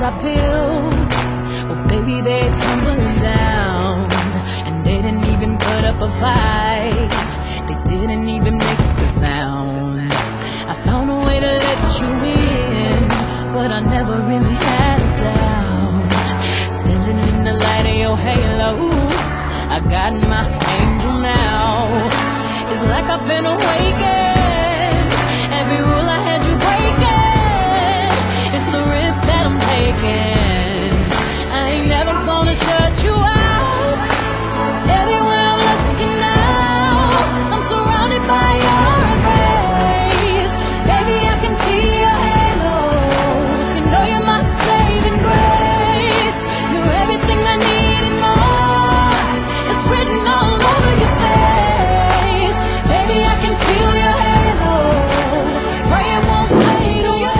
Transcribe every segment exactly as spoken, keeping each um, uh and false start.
I built, well baby they're tumbling down. And they didn't even put up a fight, they didn't even make a sound. I found a way to let you in, but I never really had a doubt. Standing in the light of your halo, I got my angel now. It's like I've been awakened, every rule I had you breaking. It's the risk that I'm taking, I ain't never gonna shut you out. Everywhere I'm looking now, I'm surrounded by your embrace. Baby, I can see your halo, you know you're my saving grace. You're everything I need and more, it's written all over your face. Baby, I can feel your halo, pray it won't fade away.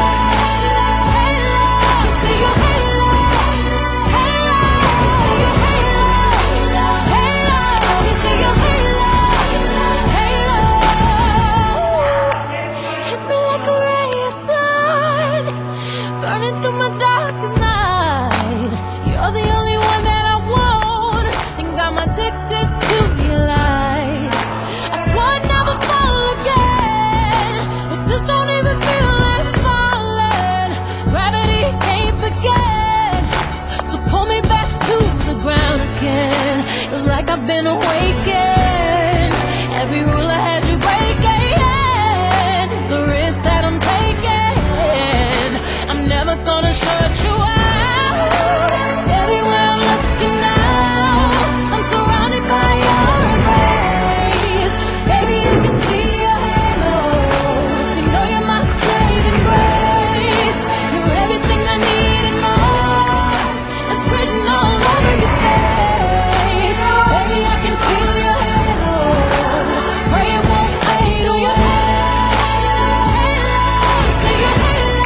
See your halo, halo, your halo, halo, you see your halo, halo. Hit me like a ray of sun, burning through my darkest night. You're the only one that I want, think I'm addicted to your light. I swore I'd never fall again, but this don't even feel like falling. Gravity can't begin to pull me back to the ground again. It's like I've been awakened, every rule I had you breaking. The risk that I'm taking, I'm never gonna shut you out. Everywhere I'm looking now, I'm surrounded by your embrace. Baby, I can see your halo, you know you're my saving grace. You're everything I need and more, it's written all over your face. Baby, I can feel your halo, pray it won't fade away. See your halo,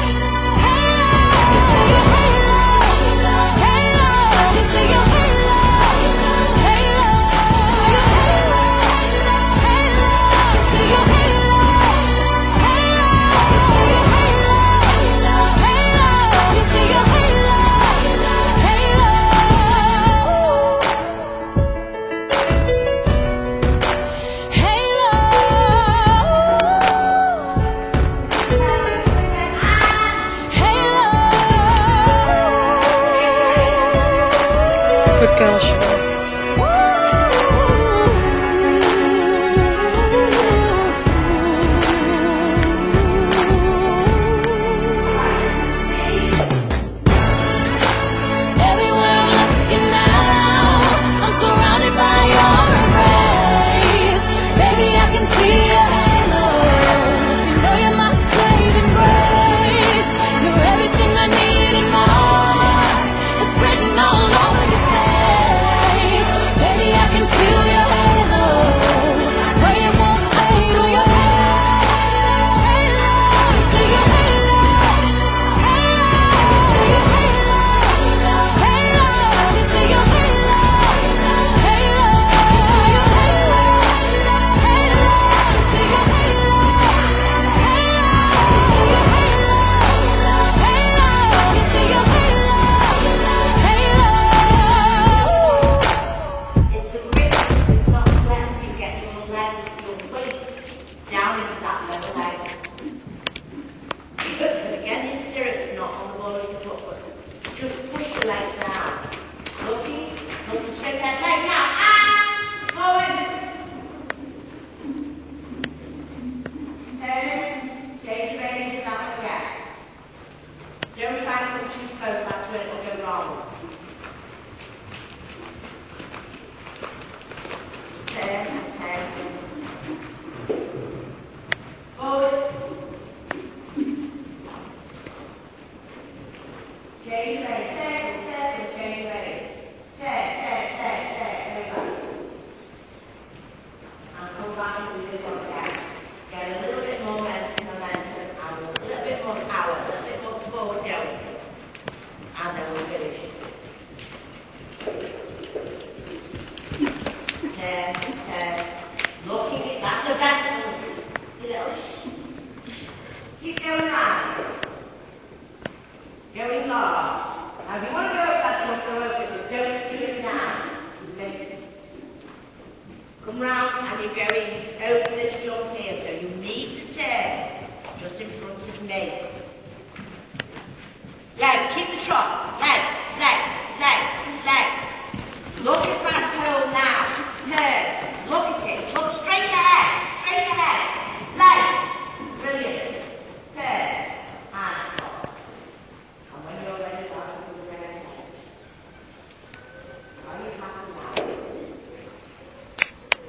halo, you see your halo, halo, your halo, halo, see your halo, halo, your halo, halo, you see your halo, halo, halo. Good girl, Shelly.